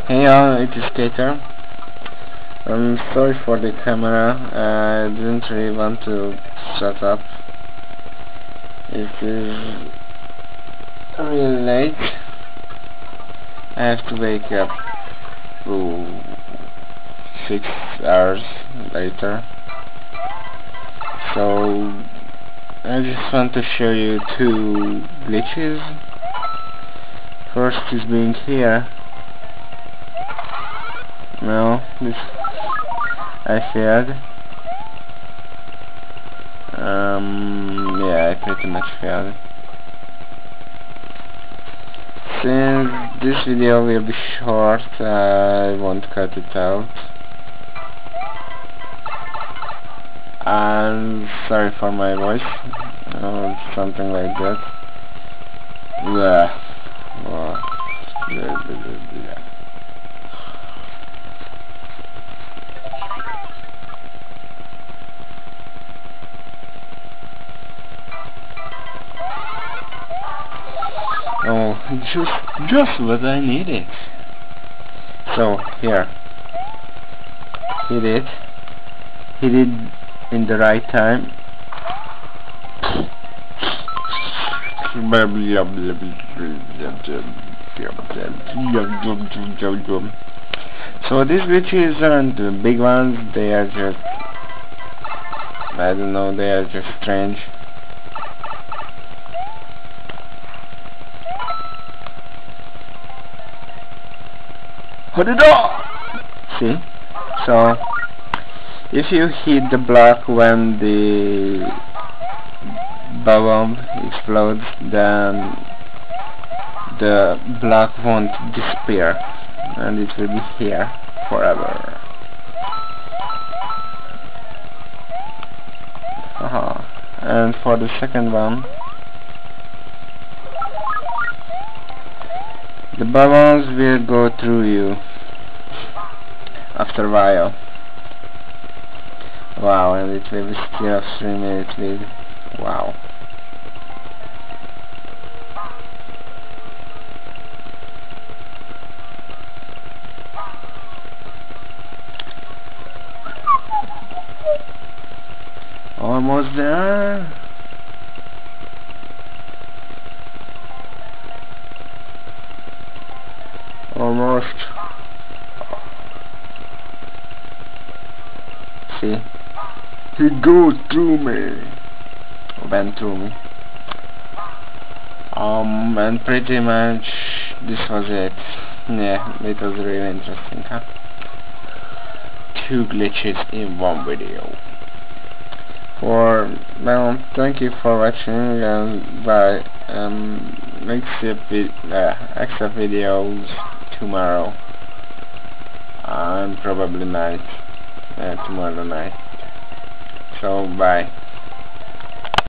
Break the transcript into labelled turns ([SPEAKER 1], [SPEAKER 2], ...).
[SPEAKER 1] Hey y'all, it is Skater. I'm sorry for the camera, I didn't really want to shut up. It is really late. I have to wake up 6 hours later. So I just want to show you 2 glitches. First is being here. No, this I failed. Yeah, I pretty much failed. Since this video will be short, I won't cut it out. I'm sorry for my voice, something like that. Oh, just what I needed. So here, hit it in the right time. So these glitches aren't the big ones, they are just, I don't know, they are just strange. See? So if you hit the block when the bomb explodes, then the block won't disappear and it will be here forever. And for the second one, the bubbles will go through you after a while. Wow, and it will be still 3 minutes with. Wow. Almost there. Almost. See? He goes through me. Went through me. And pretty much this was it. Yeah, it was really interesting, huh? 2 glitches in one video. Well, thank you for watching, and bye. Extra videos tomorrow, and probably tomorrow night. So bye.